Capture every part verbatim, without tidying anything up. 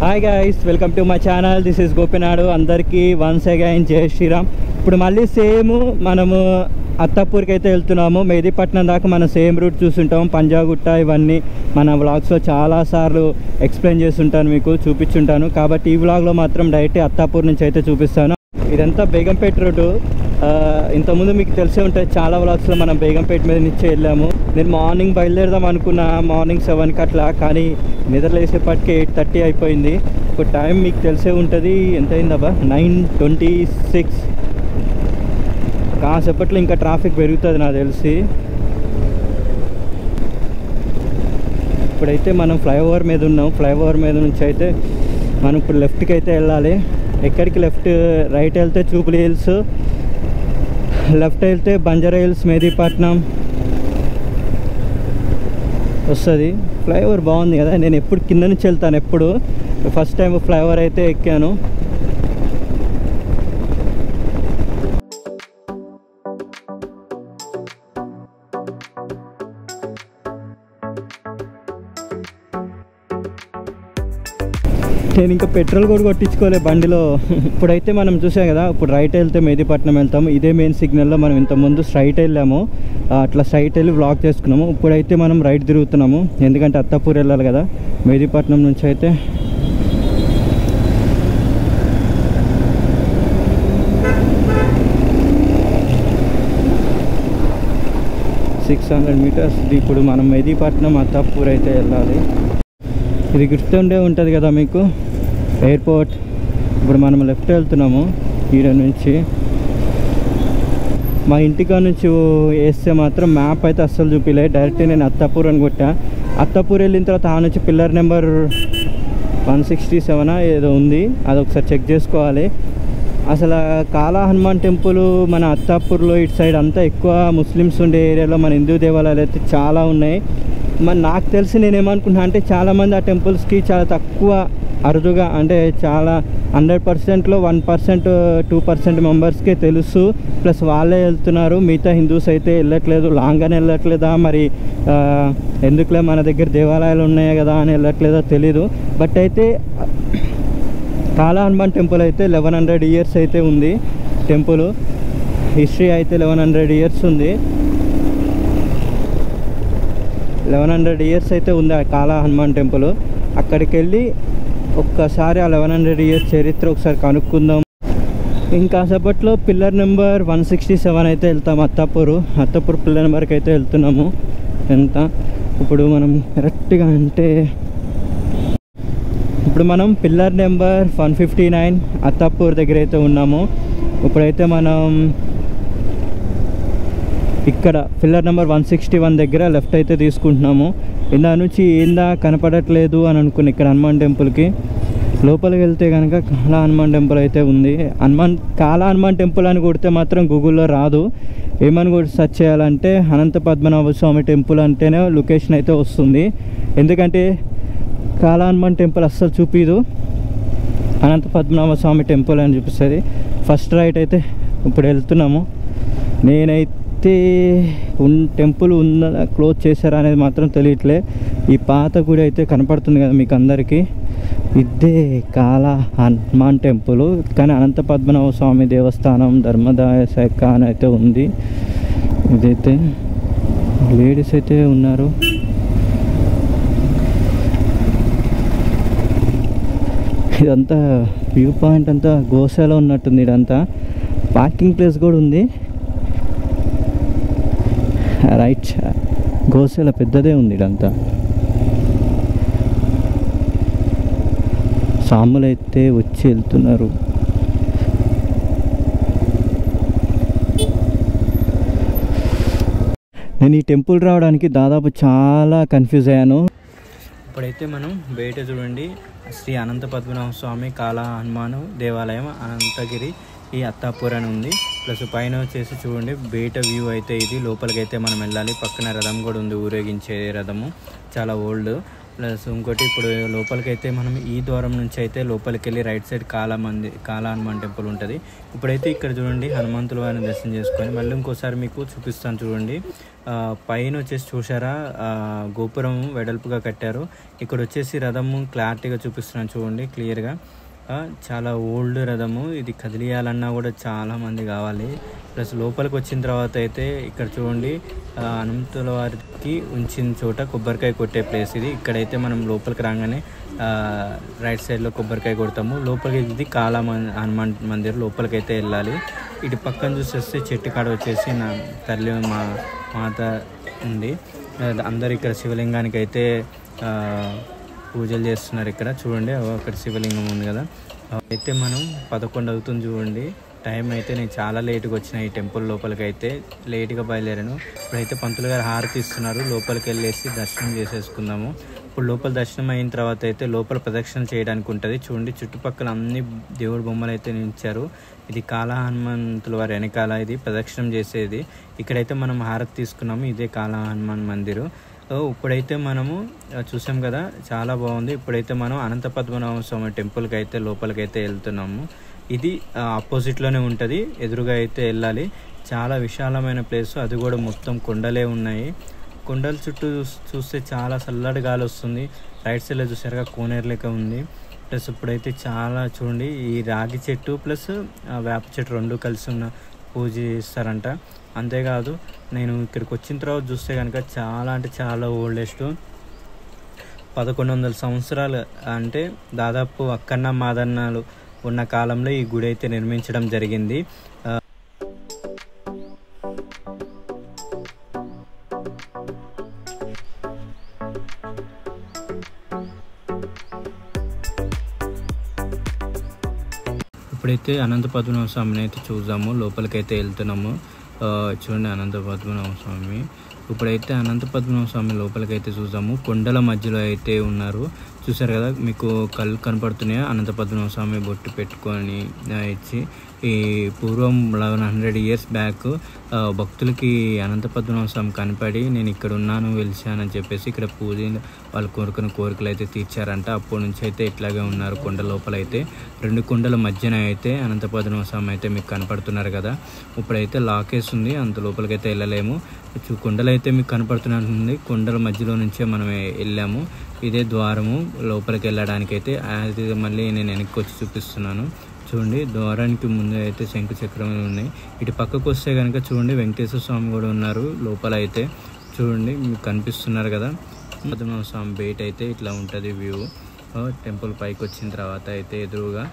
Hi guys, welcome to my channel. This is Gopinadu. అందరికీ once again జై శ్రీరామ్. ఇప్పుడు మళ్ళీ సేమ్ మనము అత్తాపూర్కి అయితే వెళ్తున్నాము. మెహదీపట్నం దాకా మనం సేమ్ రూట్ చూస్తుంటాం. పంజాగుట్ట ఇవన్నీ మన వ్లాగ్స్లో చాలాసార్లు ఎక్స్ప్లెయిన్ చేస్తుంటాను, మీకు చూపించుంటాను. కాబట్టి ఈ వ్లాగ్లో మాత్రం డైరెక్ట్ అత్తాపూర్ నుంచి అయితే చూపిస్తాను. ఇదంతా బేగంపేట రోడ్డు. ఇంతకుముందు మీకు తెలిసే ఉంటుంది, చాలా వ్లాగ్స్లో మనం బేగంపేట మీద నుంచి వెళ్ళాము. నేను మార్నింగ్ బయలుదేరదాం అనుకున్నా, మార్నింగ్ సెవెన్కి అట్లా. కానీ నిద్రలేసేపటికి ఎయిట్ థర్టీ అయిపోయింది. ఇప్పుడు టైం మీకు తెలిసే ఉంటుంది, ఎంత అయిందబ్బా, నైన్ ట్వంటీ సిక్స్. కాసేపట్లో ఇంకా ట్రాఫిక్ పెరుగుతుంది నాకు తెలిసి. ఇప్పుడైతే మనం ఫ్లైఓవర్ మీద ఉన్నాం. ఫ్లైఓవర్ మీద నుంచి అయితే మనం ఇప్పుడు లెఫ్ట్కి అయితే వెళ్ళాలి. ఎక్కడికి లెఫ్ట్? రైట్ వెళ్తే జూబ్లీ హిల్స్, లెఫ్ట్ వెళ్తే బంజారా హిల్స్, మెహదీపట్నం వస్తుంది. ఫ్లైఓవర్ బాగుంది కదా. నేను ఎప్పుడు కింద నుంచి వెళ్తాను, ఎప్పుడు ఫస్ట్ టైం ఫ్లైఓవర్ అయితే ఎక్కాను. నేను ఇంకా పెట్రోల్ కూడా కొట్టించుకోలే బండిలో. ఇప్పుడైతే మనం చూసాం కదా, ఇప్పుడు రైట్ వెళ్తే మెహదీపట్నం వెళ్తాము. ఇదే మెయిన్ సిగ్నల్లో మనం ఇంతకుముందు స్ట్రైట్ వెళ్ళాము. అట్లా స్ట్రైట్ వెళ్ళి వ్లాగ్ చేసుకున్నాము. ఇప్పుడైతే మనం రైట్ తిరుగుతున్నాము, ఎందుకంటే అత్తాపూర్ వెళ్ళాలి కదా. మెహదీపట్నం నుంచి అయితే సిక్స్ హండ్రెడ్ మీటర్స్. ఇప్పుడు మనం మెహదీపట్నం అత్తాపూర్ అయితే వెళ్ళాలి. ఇది గుర్తుండే ఉంటుంది కదా మీకు, ఎయిర్పోర్ట్. ఇప్పుడు మనం లెఫ్ట్ వెళ్తున్నాము ఈడ నుంచి. మా ఇంటికా నుంచి వేస్తే మాత్రం మ్యాప్ అయితే అస్సలు చూపిలే. డైరెక్ట్ నేను అత్తాపూర్ అని కొట్టా. అత్తాపూర్ వెళ్ళిన తర్వాత ఆ నుంచి పిల్లర్ నెంబర్ వన్ సిక్స్టీ సెవెనా ఏదో ఉంది, అది ఒకసారి చెక్ చేసుకోవాలి. అసలు కాలా హనుమాన్ టెంపుల్ మన అత్తాపూర్లో ఇటు సైడ్ అంతా ఎక్కువ ముస్లిమ్స్ ఉండే ఏరియాలో మన హిందూ దేవాలయాలు అయితే చాలా ఉన్నాయి. మరి నాకు తెలిసి నేనేమనుకుంటున్నా అంటే, చాలామంది ఆ టెంపుల్స్కి చాలా తక్కువ, అరుదుగా, అంటే చాలా హండ్రెడ్ పర్సెంట్లో వన్ పర్సెంట్ టూ పర్సెంట్ మెంబర్స్కే తెలుసు. ప్లస్ వాళ్ళే వెళ్తున్నారు, మిగతా హిందూస్ అయితే వెళ్ళట్లేదు. లాంగ్గానే వెళ్ళట్లేదా మరి, ఎందుకులే మన దగ్గర దేవాలయాలు ఉన్నాయి కదా అని వెళ్ళట్లేదో తెలీదు. బట్ అయితే కాలా హనుమాన్ టెంపుల్ అయితే లెవెన్ హండ్రెడ్ ఇయర్స్ అయితే ఉంది. టెంపుల్ హిస్టరీ అయితే లెవెన్ హండ్రెడ్ ఇయర్స్ ఉంది. లెవెన్ హండ్రెడ్ ఇయర్స్ అయితే ఉంది ఆ కాలా హనుమాన్ టెంపుల్. అక్కడికి వెళ్ళి ఒక్కసారి ఆ లెవెన్ హండ్రెడ్ ఇయర్స్ చరిత్ర ఒకసారి కనుక్కుందాం. ఇంకాసేపట్లో pillar number one sixty seven అయితే వెళ్తాం. అత్తాపూర్ అత్తాపూర్ పిల్లర్ నెంబర్కి అయితే వెళ్తున్నాము. ఎంత ఇప్పుడు మనం కరెక్ట్గా అంటే, ఇప్పుడు మనం pillar number one fifty nine Attapur దగ్గర అయితే ఉన్నాము. ఇప్పుడైతే మనం ఇక్కడ pillar number one sixty one దగ్గర లెఫ్ట్ అయితే తీసుకుంటున్నాము. ఇందా నుంచి ఏందా కనపడట్లేదు అని అనుకుని ఇక్కడ హనుమాన్ టెంపుల్కి లోపలికి వెళ్తే కనుక కాలా హనుమాన్ టెంపుల్ అయితే ఉంది. హనుమాన్ కాలా హనుమాన్ టెంపుల్ అని కొడితే మాత్రం గూగుల్లో రాదు. ఏమని కూడా సెర్చ్ చేయాలంటే అనంత పద్మనాభ స్వామి టెంపుల్ అంటేనే లొకేషన్ అయితే వస్తుంది. ఎందుకంటే కాలా హనుమాన్ టెంపుల్ అస్సలు చూపిదు, అనంత పద్మనాభ స్వామి టెంపుల్ అని చూపిస్తుంది. ఫస్ట్ రైట్ అయితే ఇప్పుడు వెళ్తున్నాము. నేనైతే ఉన్ టెంపుల్ ఉందా క్లోజ్ చేశారా అనేది మాత్రం తెలియట్లే. ఈ పాత గుడి అయితే కనపడుతుంది కదా మీకు అందరికీ, ఇదే కాలా హనుమాన్ టెంపుల్. కానీ అనంత పద్మనాభ స్వామి దేవస్థానం ధర్మదాయ శాఖ అని అయితే ఉంది. ఇదైతే లేడీస్ అయితే ఉన్నారు. ఇదంతా వ్యూ పాయింట్ అంతా గోశాల ఉన్నట్టుంది. ఇదంతా పార్కింగ్ ప్లేస్ కూడా ఉంది. రైట్, గోశాల పెద్దదే ఉంది. ఇదంతా సాములు అయితే వచ్చి వెళ్తున్నారు. నేను ఈ టెంపుల్ రావడానికి దాదాపు చాలా కన్ఫ్యూజ్ అయ్యాను. ఇప్పుడైతే మనం బయట చూడండి, శ్రీ అనంత పద్మనాభ స్వామి కాలా హనుమాన్ దేవాలయం అనంతగిరి ఈ అత్తాపూర్ అని ఉంది. ప్లస్ పైన వచ్చేసి చూడండి బయట వ్యూ అయితే ఇది. లోపలికి అయితే మనం వెళ్ళాలి. పక్కన రథం కూడా ఉంది, ఊరేగించే రథము, చాలా ఓల్డ్. ప్లస్ ఇంకోటి ఇప్పుడు లోపలికైతే మనం ఈ ద్వారం నుంచి అయితే లోపలికి వెళ్ళి రైట్ సైడ్ కాలా మంది కాలా హనుమాన్ టెంపుల్ ఉంటుంది. ఇప్పుడైతే ఇక్కడ చూడండి హనుమంతుల వారిని దర్శనం చేసుకొని మళ్ళీ ఇంకోసారి మీకు చూపిస్తాను చూడండి. పైన వచ్చేసి చూసారా గోపురం వెడల్పుగా కట్టారు. ఇక్కడ వచ్చేసి రథము క్లారిటీగా చూపిస్తున్నాను చూడండి క్లియర్గా. చాలా ఓల్డ్ రథము, ఇది కదిలియాలన్నా కూడా చాలామంది కావాలి. ప్లస్ లోపలికి వచ్చిన తర్వాత అయితే ఇక్కడ చూడండి హనుమంతుల వారికి ఉంచిన చోట కొబ్బరికాయ కొట్టే ప్లేస్ ఇది. ఇక్కడైతే మనం లోపలికి రాగానే రైట్ సైడ్లో కొబ్బరికాయ కొడతాము. లోపలికి ఇది కాలా హనుమాన్ మందిర్ లోపలికి అయితే వెళ్ళాలి. ఇటు పక్కన చూసేస్తే చెట్టు కాడ వచ్చేసి నా తల్లి మా మాత ఉంది. అందరు ఇక్కడ శివలింగానికి అయితే పూజలు చేస్తున్నారు. ఇక్కడ చూడండి అక్కడ శివలింగం ఉంది కదా. అయితే మనం పదకొండు అవుతుంది చూడండి టైం. అయితే నేను చాలా లేట్గా వచ్చిన ఈ టెంపుల్ లోపలికి అయితే లేట్గా బయలుదేరాను. ఇప్పుడైతే పంతులు గారు హారతి ఇస్తున్నారు. లోపలికి వెళ్ళేసి దర్శనం చేసేసుకుందాము. ఇప్పుడు లోపల దర్శనం అయిన తర్వాత అయితే లోపల ప్రదక్షిణ చేయడానికి ఉంటుంది చూడండి. చుట్టుపక్కల అన్ని దేవుడి బొమ్మలు అయితే నిలిచారు. ఇది కాలా హనుమంతుల వారి వెనకాల ఇది ప్రదక్షిణం చేసేది. ఇక్కడైతే మనం హారతి తీసుకున్నాము. ఇదే కాలా హనుమాన్ మందిరు. ఇప్పుడైతే మనము చూసాం కదా చాలా బాగుంది. ఇప్పుడైతే మనం అనంత పద్మనాభ స్వామి టెంపుల్కి అయితే లోపలికైతే వెళ్తున్నాము. ఇది ఆపోజిట్లోనే ఉంటుంది, ఎదురుగా అయితే వెళ్ళాలి. చాలా విశాలమైన ప్లేస్, అది కూడా మొత్తం కొండలే ఉన్నాయి. కొండల చుట్టూ చూస్తే చాలా చల్లటి గాలి వస్తుంది. రైట్ సైడ్లో చూసారుగా కోనేరు లెక్క ఉంది. ప్లస్ ఇప్పుడైతే చాలా చూడండి ఈ రాగి చెట్టు ప్లస్ వేప చెట్టు రెండు కలిసి ఉన్న పూజ చేస్తారంట. అంతేకాదు నేను ఇక్కడికి వచ్చిన తర్వాత చూస్తే కనుక చాలా అంటే చాలా ఓల్డెస్ట్ పదకొండు వందల సంవత్సరాలు అంటే దాదాపు అక్కన్న మాదన్నాలు ఉన్న కాలంలో ఈ గుడి అయితే నిర్మించడం జరిగింది. ఇప్పుడైతే అనంత పద్మనాభ స్వామిని అయితే చూద్దాము. లోపలికైతే వెళ్తున్నాము. చూడండి అనంత పద్మనాభ స్వామి. ఇప్పుడైతే అనంత పద్మనాభ స్వామి లోపలికైతే చూద్దాము. కొండల మధ్యలో అయితే ఉన్నారు చూసారు కదా, మీకు కళ్ళు కనపడుతున్నాయా? అనంత పద్మనాభ స్వామి బొట్టు పెట్టుకొని ఇచ్చి ఈ పూర్వం లెవెన్ హండ్రెడ్ ఇయర్స్ బ్యాక్ భక్తులకి అనంత పద్మనాభ స్వామి కనపడి నేను ఇక్కడ ఉన్నాను వెలిశానని చెప్పేసి ఇక్కడ పూజ వాళ్ళు కోరుకున్న కోరికలు అయితే తీర్చారంట. అప్పటి నుంచి అయితే ఇట్లాగే ఉన్నారు. కొండ లోపల అయితే రెండు కొండల మధ్యన అయితే అనంత పద్మనాభ స్వామి అయితే మీకు కనపడుతున్నారు కదా. ఇప్పుడైతే లాకేస్ ఉంది, అంత లోపలికి అయితే వెళ్ళలేము. కొండలు అయితే మీకు కనపడుతున్నట్టుంది. కొండల మధ్యలో నుంచే మనం వెళ్ళాము. ఇదే ద్వారము లోపలికి వెళ్ళడానికి అయితే. అది మళ్ళీ నేను వెనక్కి వచ్చి చూపిస్తున్నాను చూడండి. ద్వారానికి ముందు అయితే శంకు చక్రం ఉన్నాయి. ఇటు పక్కకు వస్తే కనుక చూడండి వెంకటేశ్వర స్వామి కూడా ఉన్నారు లోపల అయితే. చూడండి మీకు కనిపిస్తున్నారు కదా పద్మనాభ స్వామి బయట అయితే ఇట్లా ఉంటుంది వ్యూ. టెంపుల్ పైకి వచ్చిన తర్వాత అయితే ఎదురుగా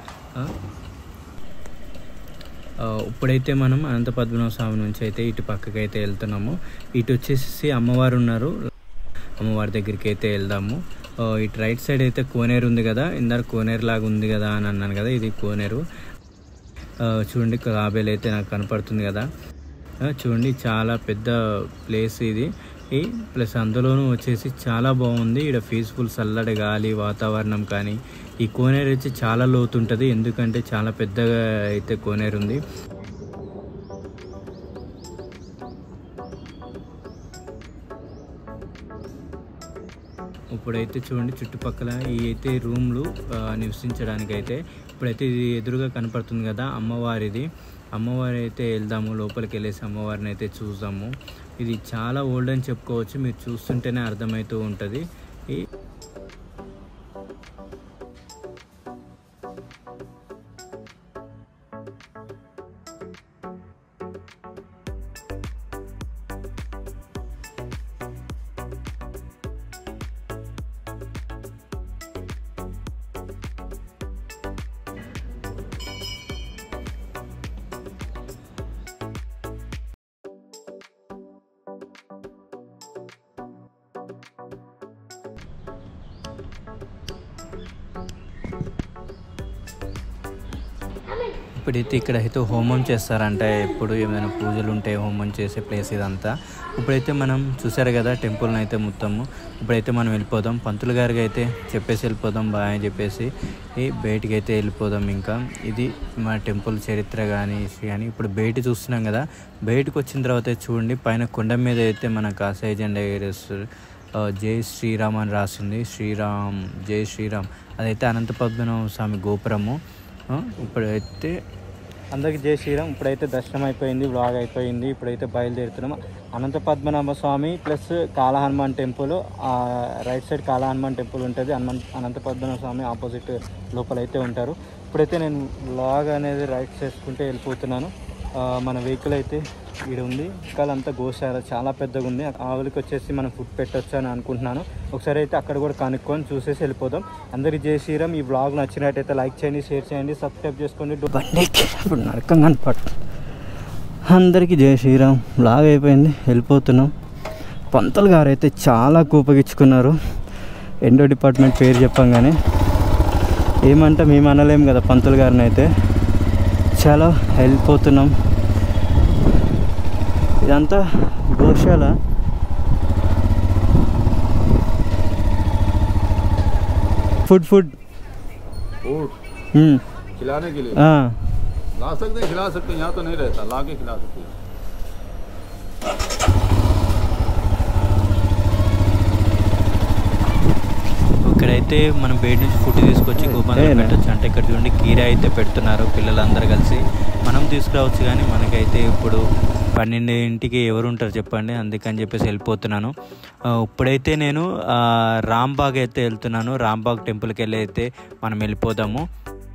ఇప్పుడైతే మనం అనంత పద్మనాభ స్వామి నుంచి అయితే ఇటు పక్కకి అయితే వెళ్తున్నాము. ఇటు వచ్చేసి అమ్మవారు ఉన్నారు, అమ్మవారి దగ్గరికి అయితే వెళ్దాము. ఇటు రైట్ సైడ్ అయితే కోనేరు ఉంది కదా, ఇందాక కోనేరు లాగా ఉంది కదా అని అన్నాను కదా, ఇది కోనేరు. చూడండి కాబేలు అయితే నాకు కనపడుతుంది కదా. చూడండి చాలా పెద్ద ప్లేస్ ఇది. ప్లస్ అందులోనూ వచ్చేసి చాలా బాగుంది. ఇక్కడ పీస్ఫుల్ చల్లటి గాలి వాతావరణం. కానీ ఈ కోనేరు వచ్చి చాలా లోతుంటుంది, ఎందుకంటే చాలా పెద్దగా అయితే కోనేరు ఉంది. ఇప్పుడైతే చూడండి చుట్టుపక్కల ఈ అయితే రూమ్లు నివసించడానికి అయితే. ఇప్పుడైతే ఇది ఎదురుగా కనపడుతుంది కదా అమ్మవారిది. అమ్మవారి అయితే వెళ్దాము, లోపలికి వెళ్ళేసి అమ్మవారిని అయితే చూద్దాము. ఇది చాలా ఓల్డ్ అని చెప్పుకోవచ్చు, మీరు చూస్తుంటేనే అర్థమవుతూ ఉంటుంది. ఈ ఇప్పుడైతే ఇక్కడ అయితే హోమం చేస్తారంట. ఎప్పుడు ఏమైనా పూజలు ఉంటే హోమం చేసే ప్లేస్ ఇదంతా. ఇప్పుడైతే మనం చూసారు కదా టెంపుల్ని అయితే మొత్తము. ఇప్పుడైతే మనం వెళ్ళిపోదాం, పంతులు గారికి అయితే చెప్పేసి వెళ్ళిపోదాం బాయ్ అని చెప్పేసి బయటికి అయితే వెళ్ళిపోదాం. ఇంకా ఇది మా టెంపుల్ చరిత్ర కానీ కానీ ఇప్పుడు బయట చూస్తున్నాం కదా. బయటకు వచ్చిన తర్వాత చూడండి పైన కొండ మీద అయితే మన కాషాయ జెండా ఎగరేస్తారు. జై శ్రీరామ్ అని రాసింది. శ్రీరామ్ జై శ్రీరామ్. అదైతే అనంత పద్మనాభ స్వామి గోపురము. ఇప్పుడైతే అందరికీ జై శ్రీరామ్. ఇప్పుడైతే దర్శనం అయిపోయింది, వ్లాగ్ అయిపోయింది. ఇప్పుడైతే బయలుదేరుతున్నాం. అనంత పద్మనాభ స్వామి ప్లస్ కాళ హనుమాన్ టెంపుల్, రైట్ సైడ్ కాళ హనుమాన్ టెంపుల్ ఉంటుంది. హనుమాన్ అనంత పద్మనాభ స్వామి ఆపోజిట్ లోపలైతే ఉంటారు. ఇప్పుడైతే నేను వ్లాగ్ అనేది రైట్ చేసుకుంటే వెళ్ళిపోతున్నాను. మన వెహికల్ అయితే ఇక్కడ ఉంది. అంతా గోశాల చాలా పెద్దగా ఉంది. ఆవులకి వచ్చేసి మనం ఫుడ్ పెట్టొచ్చు అని అనుకుంటున్నాను. ఒకసారి అయితే అక్కడ కూడా కనుక్కొని చూసేసి వెళ్ళిపోదాం. అందరికీ జై శ్రీరామ్. ఈ వ్లాగ్ నచ్చినట్టయితే లైక్ చేయండి, షేర్ చేయండి, సబ్స్క్రైబ్ చేసుకోండి. బండికి ఇప్పుడు నరకం కనపడు. అందరికీ జై శ్రీరామ్. వ్లాగ్ అయిపోయింది, వెళ్ళిపోతున్నాం. పంతులు గారు అయితే చాలా కూపగించుకున్నారు. ఎండో డిపార్ట్మెంట్ పేరు చెప్పంగానే ఏమంటే మేము అనలేము కదా పంతులు గారిని. అయితే చాలా వెళ్ళిపోతున్నాం. ఇదంతా గోశాల. फूड फूड फूड खिलाने के लिए हाँ ला सकते हैं, खिला सकते हैं। यहाँ तो नहीं रहता, ला के खिला सकते हैं। ఇక్కడైతే మనం బయట నుంచి ఫుడ్ తీసుకొచ్చి గోపాలలో పెట్టచ్చు. అంటే ఇక్కడ చూడండి కీర అయితే పెడుతున్నారు పిల్లలందరూ కలిసి. మనం తీసుకురావచ్చు కానీ మనకైతే ఇప్పుడు పన్నెండింటికి ఎవరు ఉంటారు చెప్పండి, అందుకని చెప్పేసి వెళ్ళిపోతున్నాను. ఇప్పుడైతే నేను రాంబాగ్ అయితే వెళ్తున్నాను. రాంబాగ్ టెంపుల్కి వెళ్ళి అయితే మనం వెళ్ళిపోదాము.